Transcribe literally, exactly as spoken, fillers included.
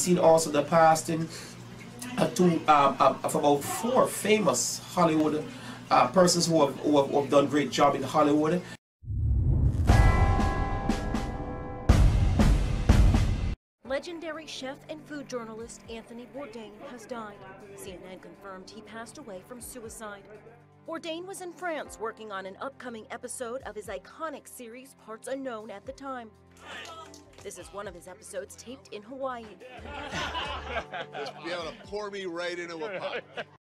seen also the passing uh, two, um, um, of about four famous Hollywood uh, persons who have, who, have, who have done great job in Hollywood. Legendary chef and food journalist Anthony Bourdain has died. C N N confirmed he passed away from suicide. Bourdain was in France working on an upcoming episode of his iconic series Parts Unknown at the time. This is one of his episodes taped in Hawaii. Just be able to pour me right into a pot.